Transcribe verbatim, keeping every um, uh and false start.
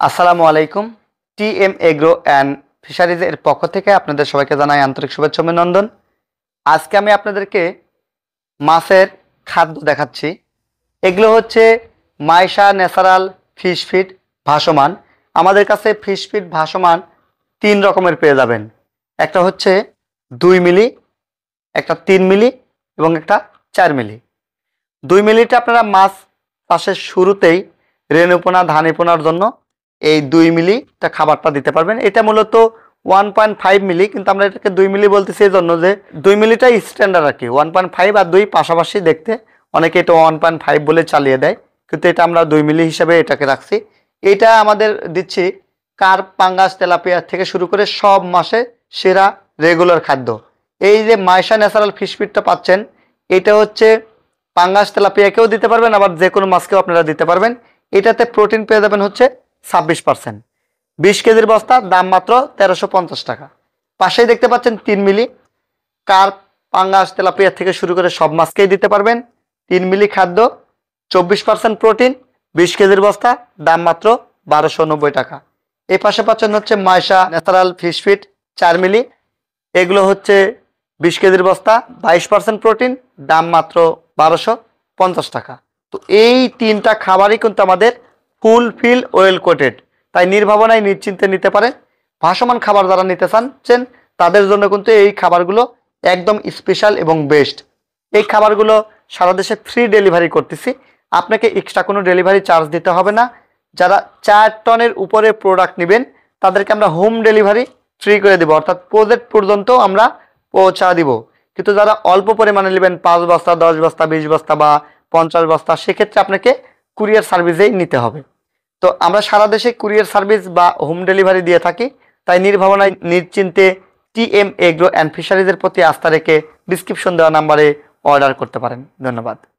আসসালামু আলাইকুম। T M agro and ফিশারিজের পক্ষ থেকে আপনাদের সবাইকে জানাই আন্তরিক শুভেচ্ছা অভিনন্দন। আজকে আমি আপনাদেরকে মাছের খাদ্য দেখাচ্ছি। এগুলো হচ্ছে মাইশা ন্যাচারাল ফিশ ফিড ভাসমান। আমাদের কাছে ফিশ ফিড ভাসমান তিন রকমের পেয়ে যাবেন। একটা হচ্ছে দুই মিলি, একটা তিন মিলি এবং একটা চার মিলি। দুই মিলিটা আপনারা মাছ চাষের শুরুতেই রেণুপোনা ধানিপোনার জন্য এই দুই মিলিটা খাবারটা দিতে পারবেন। এটা মূলত ওয়ান পয়েন্ট ফাইভ মিলি, কিন্তু আমরা এটাকে দুই মিলি বলতেছি এই জন্য যে দুই মিলিটাই স্ট্যান্ডার্ড আর কি। ওয়ান পয়েন্ট ফাইভ আর দুই পাশাপাশি দেখতে, অনেকে এটা ওয়ান পয়েন্ট ফাইভ বলে চালিয়ে দেয়, কিন্তু এটা আমরা দুই মিলি হিসাবে এটাকে রাখছি। এটা আমাদের দিচ্ছি কার্প, পাঙ্গাস, তেলাপিয়া থেকে শুরু করে সব মাসে সেরা রেগুলার খাদ্য। এই যে মাইশা ন্যাচারাল ফিশ ফিডটা পাচ্ছেন, এটা হচ্ছে পাঙ্গাস তেলাপিয়াকেও দিতে পারবেন, আবার যে কোনো মাছকেও আপনারা দিতে পারবেন। এটাতে প্রোটিন পেয়ে যাবেন হচ্ছে ছাব্বিশ পার্সেন্ট। বিশ কেজির বস্তা, দাম মাত্র তেরোশো পঞ্চাশ টাকা। পাশেই দেখতে পাচ্ছেন তিন মিলি, কার্প, পাঙ্গাস, তেলাপিয়া থেকে শুরু করে সব মাছকেই দিতে পারবেন। তিন মিলি খাদ্য, চব্বিশ পার্সেন্ট প্রোটিন, বিশ কেজির বস্তা, দাম মাত্র বারোশো নব্বই টাকা। এই পাশে পাচ্ছেন হচ্ছে মাইশা ন্যাচারাল ফিশ ফিড চার মিলি। এগুলো হচ্ছে বিশ কেজির বস্তা, বাইশ পার্সেন্ট প্রোটিন, দাম মাত্র বারোশো পঞ্চাশ টাকা। তো এই তিনটা খাবারই কিন্তু আমাদের ফুল ফিল ওয়েল কোটেড, তাই নির্ভাবনায় নিশ্চিন্তে নিতে পারেন। ভাসমান খাবার যারা নিতে চাচ্ছেন তাদের জন্য কিন্তু এই খাবারগুলো একদম স্পেশাল এবং বেস্ট। এই খাবারগুলো সারা দেশে ফ্রি ডেলিভারি করতেছি, আপনাকে এক্সট্রা কোনো ডেলিভারি চার্জ দিতে হবে না। যারা চার টনের উপরে প্রোডাক্ট নেবেন তাদেরকে আমরা হোম ডেলিভারি ফ্রি করে দেবো, অর্থাৎ প্রজেক্ট পর্যন্ত আমরা পৌঁছা দিব। কিন্তু যারা অল্প পরিমাণে নেবেন, পাঁচ বস্তা, দশ বস্তা, বিশ বস্তা বা পঞ্চাশ বস্তা, সেক্ষেত্রে আপনাকে কুরিয়ার সার্ভিসেই নিতে হবে। তো আমরা সারা দেশে কুরিয়ার সার্ভিস বা হোম ডেলিভারি দিয়ে থাকি, তাই নির্ভাবনায় নিশ্চিন্তে টি এম এগ্রো অ্যান্ড ফিশারিজের প্রতি আস্থা রেখে ডিসক্রিপশন দেওয়া নাম্বারে অর্ডার করতে পারেন। ধন্যবাদ।